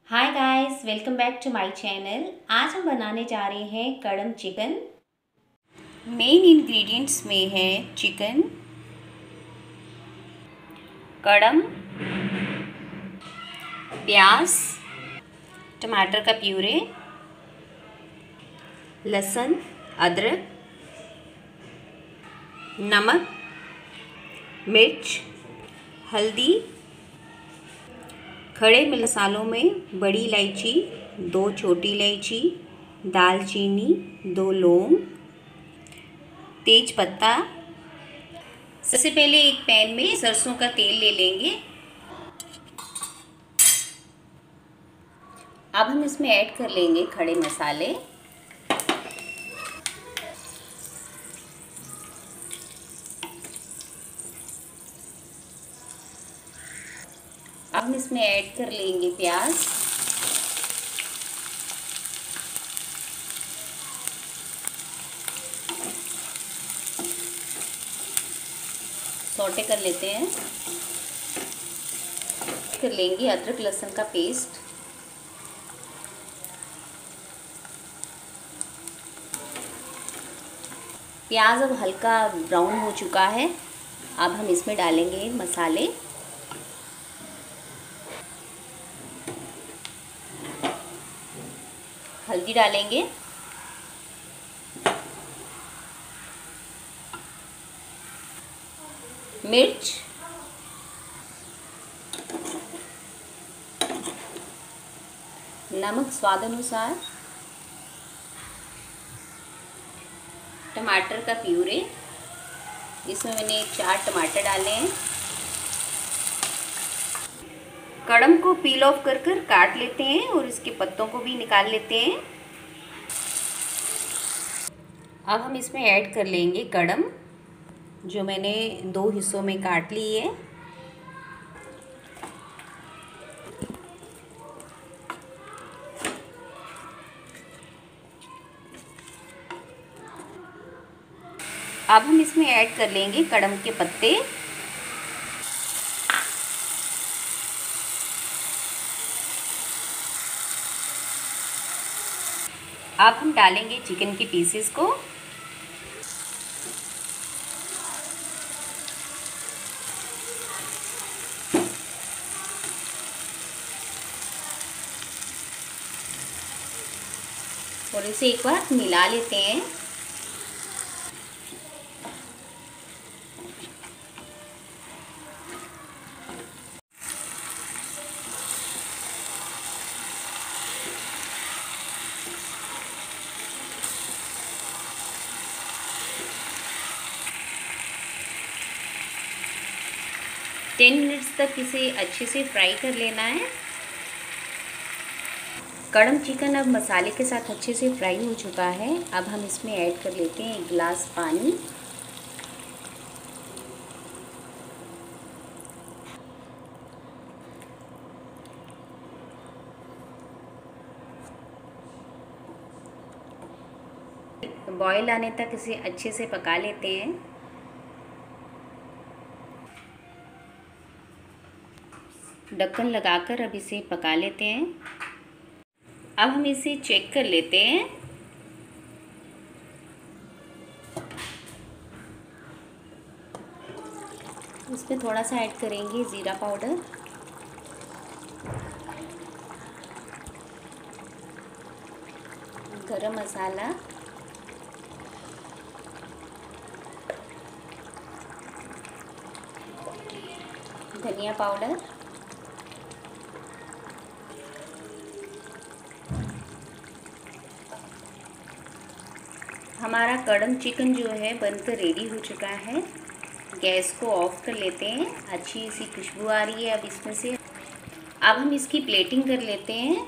Hi guys, welcome back to my channel. आज हम बनाने जा रहे हैं कड़म चिकन। मेन इंग्रेडिएंट्स में है चिकन, कड़म, प्याज, टमाटर का प्यूरे, लहसुन, अदरक, नमक, मिर्च, हल्दी। खड़े मसालों में बड़ी इलायची, 2 छोटी इलायची, दालचीनी, 2 लौंग, तेज पत्ता। सबसे पहले एक पैन में सरसों का तेल ले लेंगे। अब हम इसमें ऐड कर लेंगे खड़े मसाले। अब हम इसमें ऐड कर लेंगे प्याज। सौटे कर लेते हैं। कर लेंगे अदरक लहसुन का पेस्ट। प्याज अब हल्का ब्राउन हो चुका है। अब हम इसमें डालेंगे मसाले। हल्दी डालेंगे, मिर्च, नमक स्वाद अनुसार, टमाटर का प्यूरे। इसमें मैंने 4 टमाटर डाले हैं। कड़म को पील ऑफ कर काट लेते हैं और इसके पत्तों को भी निकाल लेते हैं। अब हम इसमें ऐड कर लेंगे कड़म, जो मैंने 2 हिस्सों में काट ली है। अब हम इसमें ऐड कर लेंगे कड़म के पत्ते। अब हम डालेंगे चिकन के पीसेस को। और इसे एक बार मिला लेते हैं। टेन मिनट्स तक इसे अच्छे से फ्राई कर लेना है। कड़म चिकन अब मसाले के साथ अच्छे से फ्राई हो चुका है। अब हम इसमें ऐड कर लेते हैं 1 गिलास पानी। बॉईल आने तक इसे अच्छे से पका लेते हैं। ढक्कन लगाकर अब इसे पका लेते हैं। अब हम इसे चेक कर लेते हैं। इसमें थोड़ा सा ऐड करेंगे ज़ीरा पाउडर, गरम मसाला, धनिया पाउडर, हमारा कड़म चिकन जो है बनकर रेडी हो चुका है। गैस को ऑफ कर लेते हैं। अच्छी सी खुशबू आ रही है अब इसमें से। अब हम इसकी प्लेटिंग कर लेते हैं।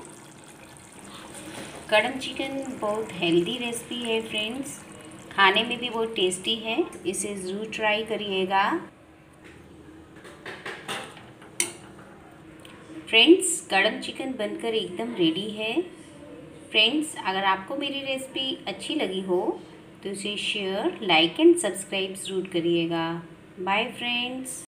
कड़म चिकन बहुत हेल्दी रेसिपी है फ्रेंड्स, खाने में भी बहुत टेस्टी है। इसे ज़रूर ट्राई करिएगा। फ्रेंड्स, कड़म चिकन बनकर एकदम रेडी है। फ्रेंड्स, अगर आपको मेरी रेसिपी अच्छी लगी हो तो इसे शेयर, लाइक एंड सब्सक्राइब ज़रूर करिएगा। Bye friends.